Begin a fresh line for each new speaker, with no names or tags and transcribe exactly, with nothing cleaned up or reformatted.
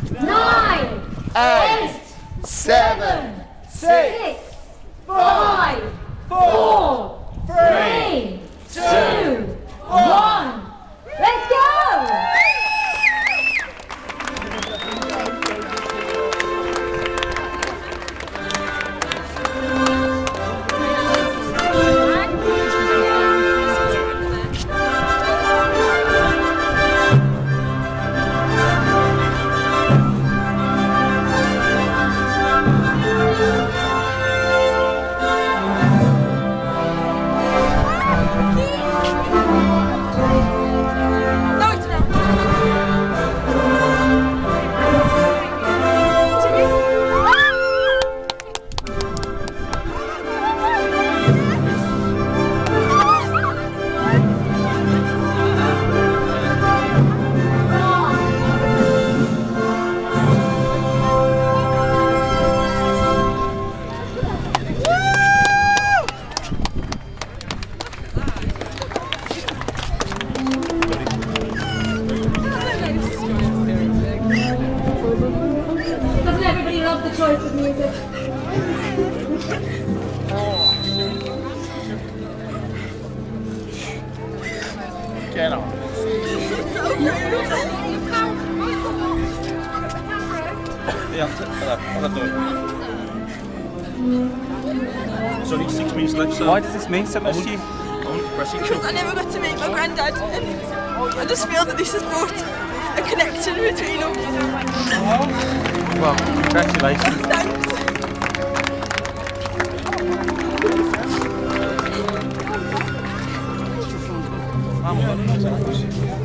nine,
eight,
seven,
six,
five, four, three, two, one. Let's go! Doesn't everybody love the choice of music?
Get on.
Yeah, I'll do it. It's only six minutes left, so...
Why does this mean so much to you?
Because I never got to meet my granddad, and I just feel that this has brought a connection between us.
Well, congratulations.
Thanks.
I'm